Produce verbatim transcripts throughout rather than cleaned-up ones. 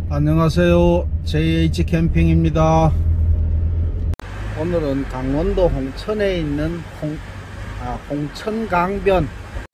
안녕하세요, 제이에이치 캠핑입니다. 오늘은 강원도 홍천에 있는 홍, 아, 홍천강변,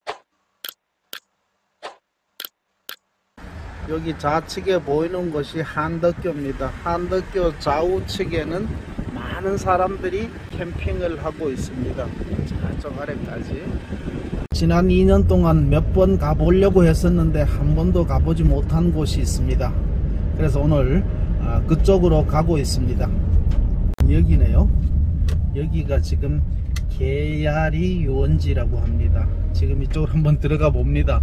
여기 좌측에 보이는 것이 한덕교입니다. 한덕교 좌우측에는 많은 사람들이 캠핑을 하고 있습니다. 저쪽 아래까지. 지난 이 년 동안 몇 번 가보려고 했었는데 한 번도 가보지 못한 곳이 있습니다. 그래서 오늘 그쪽으로 가고 있습니다. 여기네요. 여기가 지금 개야리 유원지라고 합니다. 지금 이쪽으로 한번 들어가 봅니다.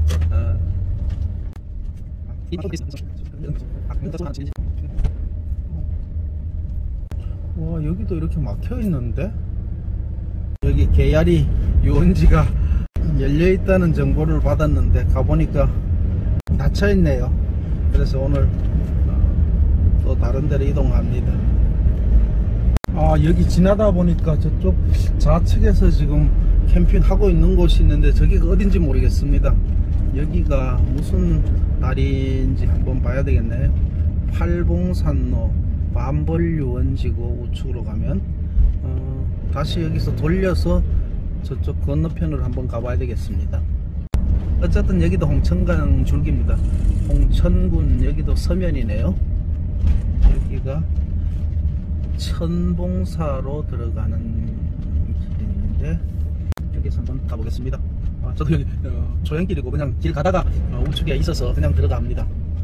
와, 여기도 이렇게 막혀 있는데, 여기 개야리 유원지가 열려 있다는 정보를 받았는데 가보니까 닫혀 있네요. 그래서 오늘 또 다른 데로 이동합니다. 아, 여기 지나다 보니까 저쪽 좌측에서 지금 캠핑하고 있는 곳이 있는데 저기가 어딘지 모르겠습니다. 여기가 무슨 다리인지 한번 봐야 되겠네요. 팔봉산로 반벌유원지고, 우측으로 가면 어, 다시 여기서 돌려서 저쪽 건너편으로 한번 가봐야 되겠습니다. 어쨌든 여기도 홍천강 줄기입니다. 홍천군, 여기도 서면이네요. 여기가 천봉사로 들어가는 길인데 여기서 한번 가보겠습니다. 아, 저도 여기 어, 조형길이고 그냥 길 가다가 어, 우측에 있어서 그냥 들어갑니다.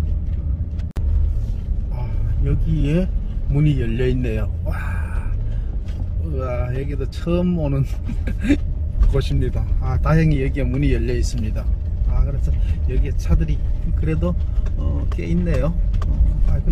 아, 여기에 문이 열려 있네요. 와, 우와, 여기도 처음 오는 곳입니다. 아, 다행히 여기에 문이 열려 있습니다. 아, 그래서 여기에 차들이 그래도 어, 꽤 있네요. 어, 아,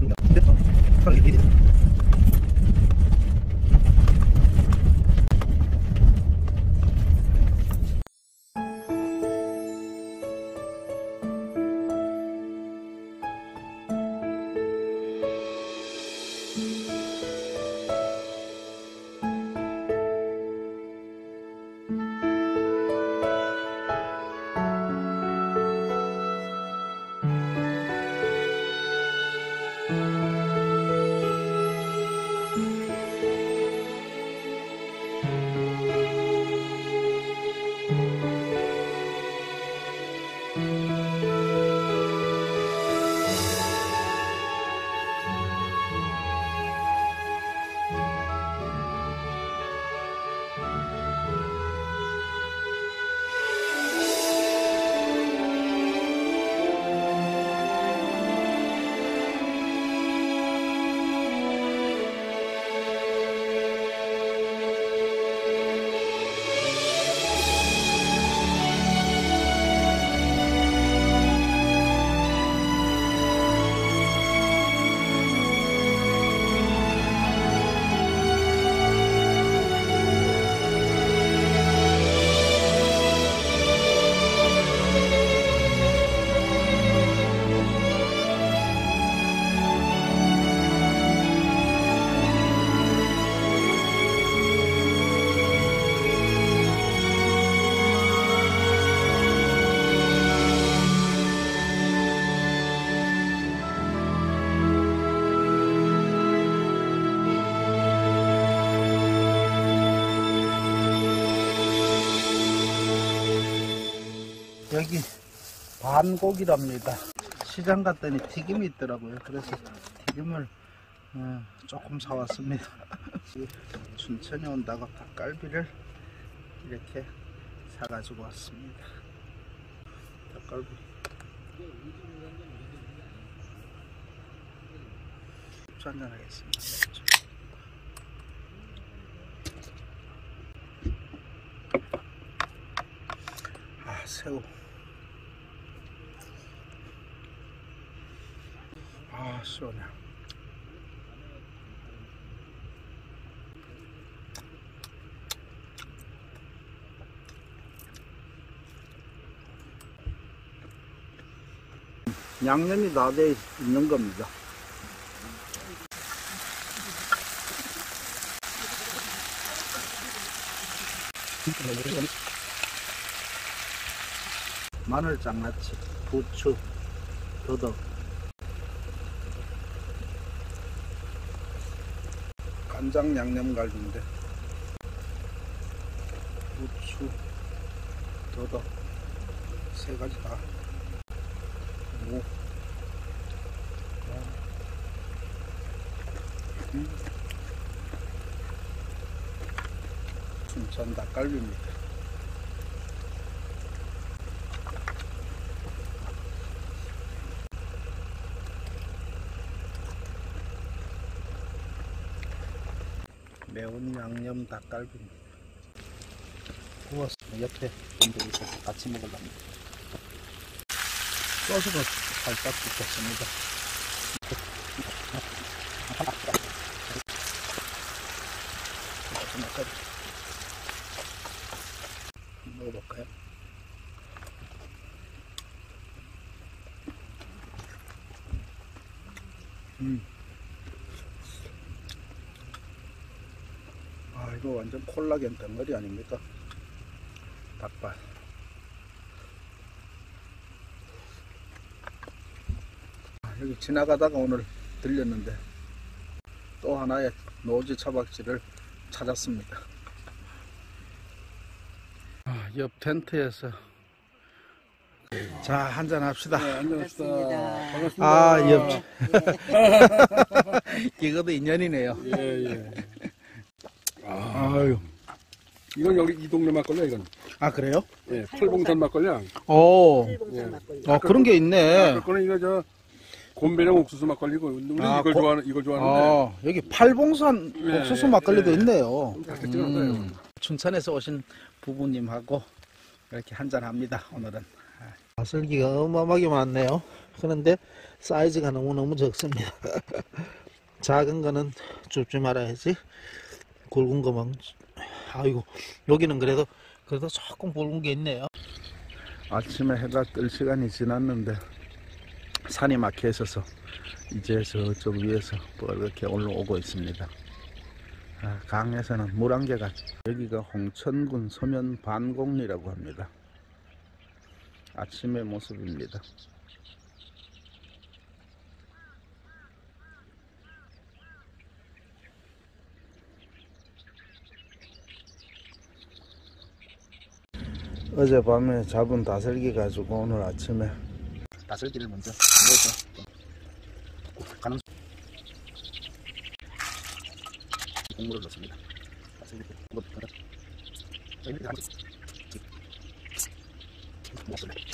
여기 반곡이랍니다. 시장 갔더니 튀김이 있더라고요. 그래서 튀김을 어, 조금 사왔습니다. 춘천에 온다고 닭갈비를 이렇게 사가지고 왔습니다. 닭갈비 맥주 한잔 하겠습니다. 맥주. 아, 새우. 아, 시원해. 양념이 다 돼 있는 겁니다. 마늘 장아찌, 부추, 더덕, 간장 양념갈비인데 부추, 더덕 세 가지 다. 무. 음. 춘천 닭갈비입니다. 매운 양념 닭갈비입니다. 구워서 옆에 분들이 있어서 같이 먹으랍니다. 소스가 살짝 붙었습니다. 먹어볼까요? 음. 아, 이거 완전 콜라겐 덩어리 아닙니까? 닭발. 아, 여기 지나가다가 오늘 들렸는데 또 하나의 노지 차박지를 찾았습니다. 아, 옆 텐트에서 자, 한잔 합시다. 네, 안녕하십니까. 반갑습니다. 아, 옆. 이것도 인연이네요. 예, 예. 아, 아유. 이건 여기 이 동네 막걸리야, 이건. 아, 그래요? 예, 팔봉산 막걸리야. 오. 예. 어, 그런 게 있네. 그거는 이거 저, 곰배랑 옥수수 막걸리고, 우리 아, 이걸 고- 좋아하는, 이걸 좋아하는데. 어, 여기 팔봉산 예, 옥수수 예, 막걸리도 예. 있네요. 다 특징하다요. 음, 춘천에서 오신 부부님하고 이렇게 한잔 합니다, 오늘은. 다슬기가 어마어마하게 많네요. 그런데 사이즈가 너무너무 적습니다. 작은 거는 줍지 말아야지. 굵은 거만. 아이고, 여기는 그래도 그래도 조금 굵은 게 있네요. 아침에 해가 뜰 시간이 지났는데 산이 막혀 있어서 이제 저쪽 위에서 이렇게 올라오고 있습니다. 아, 강에서는 물안개가, 여기가 홍천군 서면 반곡리라고 합니다. 아침의 모습입니다. 어젯밤에 잡은 다슬기 가지고 오늘 아침에 다슬기를 먼저 먹어서 가는 국물을 넣습니다. 다슬기 먹었다가 이렇게 하면 먹습니다.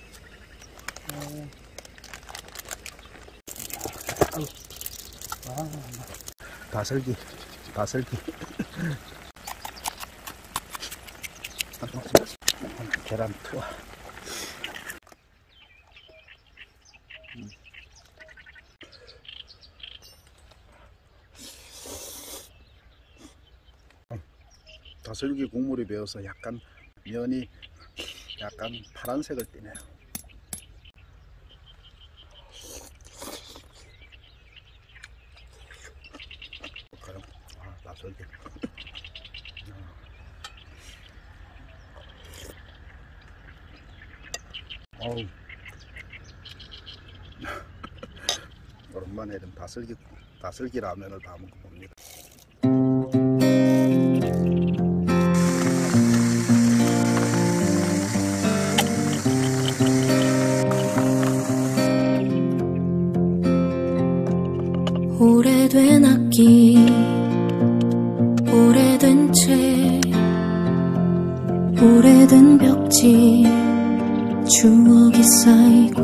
아, 다슬기, 다슬기. 계란 투하. 음. 다슬기 국물이 배어서 약간 면이 약간 파란색을 띠네요. 볼까요? 아, 다슬기. 어우. 오랜만에 이런 다슬기, 다슬기 라면을 다 먹어봅니다. 오래된 악기, 오래된 채, 오래된 벽지, 추억이 쌓이고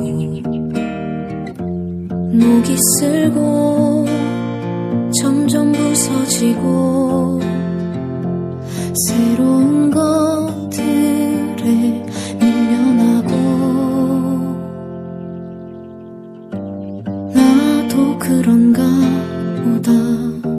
녹이 슬고 점점 부서지고 새로운